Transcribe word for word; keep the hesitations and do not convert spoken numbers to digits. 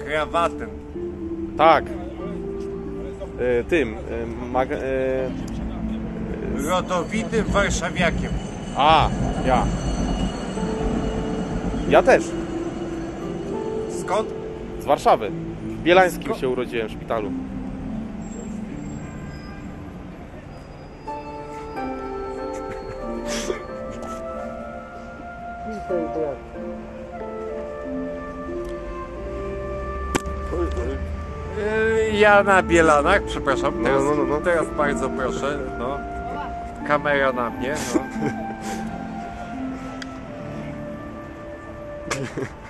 krawatem. Tak. E, tym. E, mag, e, Rodowitym warszawiakiem. a, ja. Ja też. Skąd? Z Warszawy. W Bielańskim się urodziłem w szpitalu. Yy, Ja na Bielanach, przepraszam, No, teraz, no, no, no. teraz bardzo proszę, no. Kamera na mnie, no.